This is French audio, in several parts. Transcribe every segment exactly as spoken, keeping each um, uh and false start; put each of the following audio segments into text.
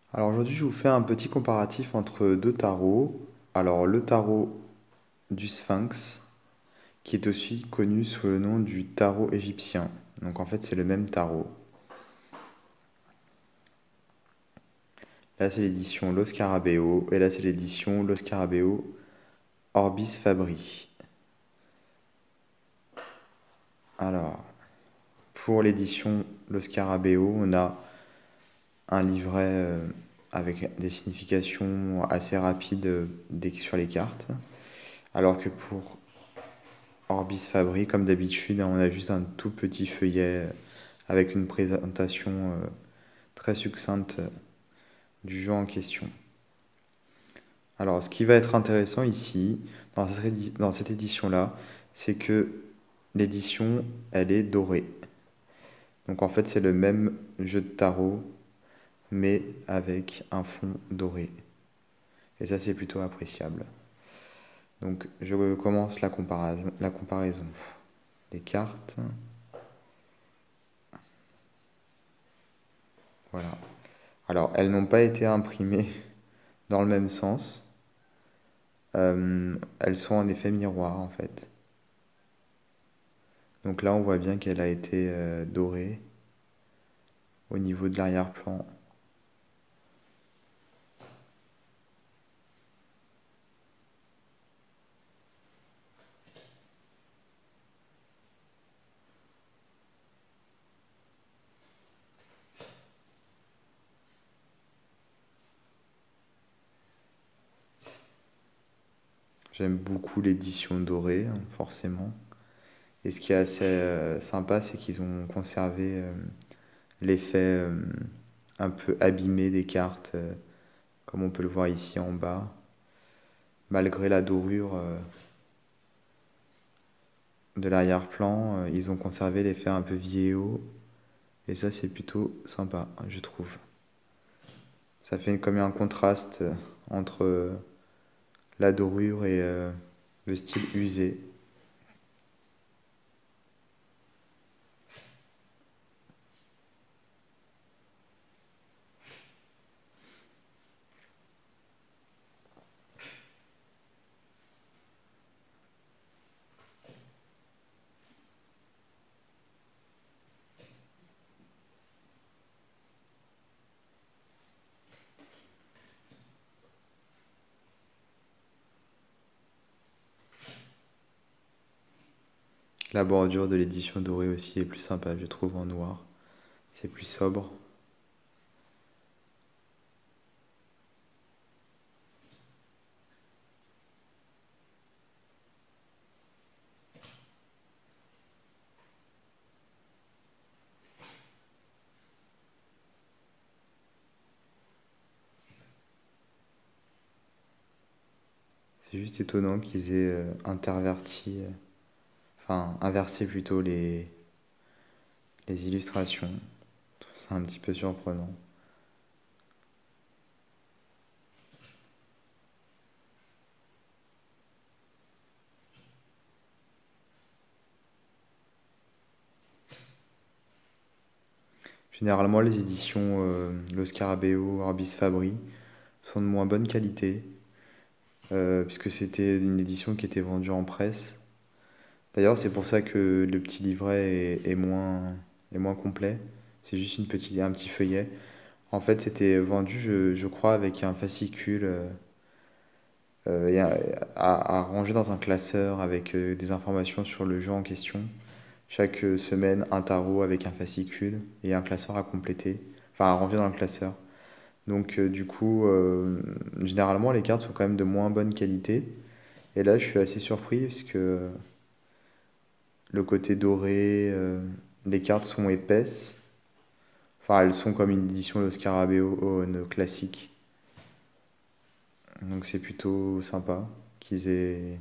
Alors aujourd'hui, je vous fais un petit comparatif entre deux tarots. Alors le tarot du Sphinx, qui est aussi connu sous le nom du tarot égyptien. Donc en fait, c'est le même tarot. Là, c'est l'édition Lo Scarabeo, et là, c'est l'édition Lo Scarabeo Orbis Fabri. Alors, pour l'édition Lo Scarabeo, on a un livret euh, avec des significations assez rapides euh, dès- sur les cartes. Alors que pour Orbis Fabri, comme d'habitude, on a juste un tout petit feuillet euh, avec une présentation euh, très succincte euh, du jeu en question. Alors, ce qui va être intéressant ici, dans cette, édi- dans cette édition-là, c'est que l'édition, elle est dorée. Donc en fait, c'est le même jeu de tarot, mais avec un fond doré. Et ça, c'est plutôt appréciable. Donc, je commence la comparaison, la comparaison des cartes. Voilà. Alors, elles n'ont pas été imprimées dans le même sens. Euh, elles sont en effet miroir, en fait. Donc là, on voit bien qu'elle a été euh, dorée au niveau de l'arrière-plan. J'aime beaucoup l'édition dorée, hein, forcément. Et ce qui est assez euh, sympa, c'est qu'ils ont conservé euh, l'effet euh, un peu abîmé des cartes, euh, comme on peut le voir ici en bas. Malgré la dorure euh, de l'arrière-plan, euh, ils ont conservé l'effet un peu vieillot. Et ça, c'est plutôt sympa, je trouve. Ça fait comme un contraste euh, entre euh, la dorure et euh, le style usé. La bordure de l'édition dorée aussi est plus sympa, je trouve, en noir. C'est plus sobre. C'est juste étonnant qu'ils aient euh, interverti, euh, enfin inversé plutôt les, les illustrations. Je trouve ça un petit peu surprenant. Généralement, les éditions euh, Lo Scarabeo, Orbis Fabri sont de moins bonne qualité, euh, puisque c'était une édition qui était vendue en presse. D'ailleurs, c'est pour ça que le petit livret est, est moins, est moins complet. C'est juste une petite, un petit feuillet. En fait, c'était vendu, je, je crois, avec un fascicule euh, euh, et à, à- à ranger dans un classeur avec euh, des informations sur le jeu en question. Chaque euh, semaine, un tarot avec un fascicule et un classeur à compléter, enfin à ranger dans le classeur. Donc, euh, du coup, euh, généralement, les cartes sont quand même de moins bonne qualité. Et là, je suis assez surpris parce que le côté doré, euh, les cartes sont épaisses. Enfin, elles sont comme une édition de Scarabeo euh, classique. Donc c'est plutôt sympa qu'ils aient,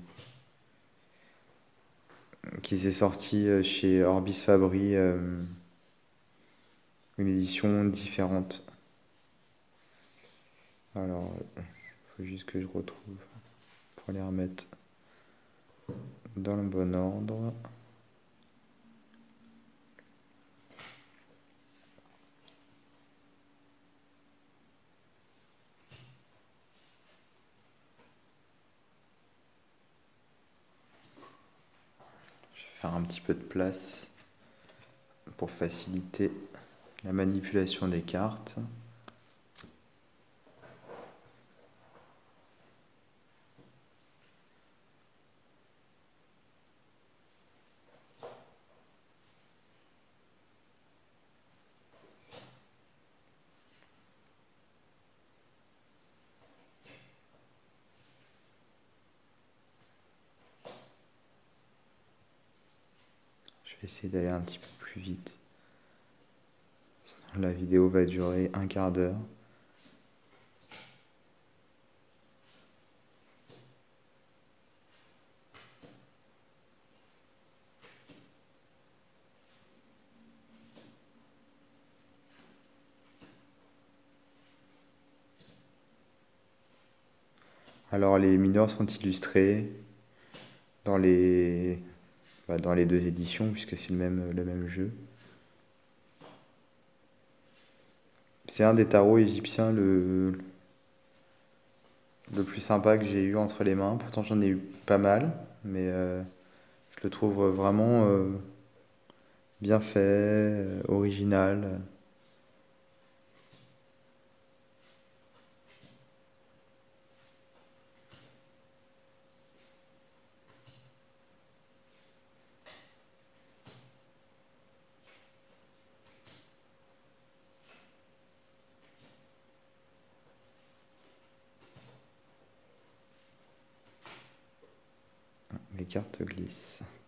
qu'ils aient sorti euh, chez Orbis Fabri euh, une édition différente. Alors, il faut juste que je retrouve pour les remettre dans le bon ordre. faire un petit peu de place pour faciliter la manipulation des cartes. Je vais essayer d'aller un petit peu plus vite. Sinon la vidéo va durer un quart d'heure. Alors les mineurs sont illustrés dans les, bah, dans les deux éditions puisque c'est le même, le même jeu. C'est un des tarots égyptiens le, le plus sympa que j'ai eu entre les mains. Pourtant j'en ai eu pas mal, mais euh, je le trouve vraiment euh, bien fait, euh, original. Les cartes glissent.